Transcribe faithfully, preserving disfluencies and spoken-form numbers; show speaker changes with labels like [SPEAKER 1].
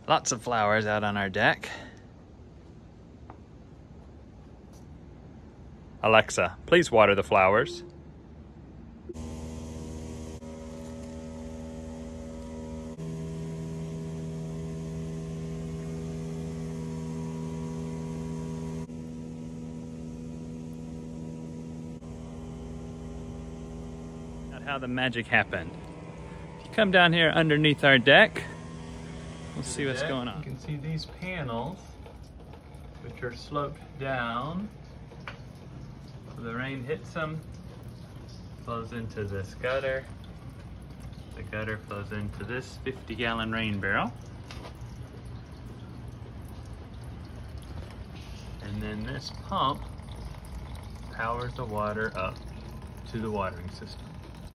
[SPEAKER 1] Lots of flowers out on our deck. Alexa, please water the flowers. That's how the magic happened. If you come down here underneath our deck, we'll see what's going on.
[SPEAKER 2] You can see these panels, which are sloped down. So the rain hits them, flows into this gutter. The gutter flows into this fifty gallon rain barrel. And then this pump powers the water up to the watering system.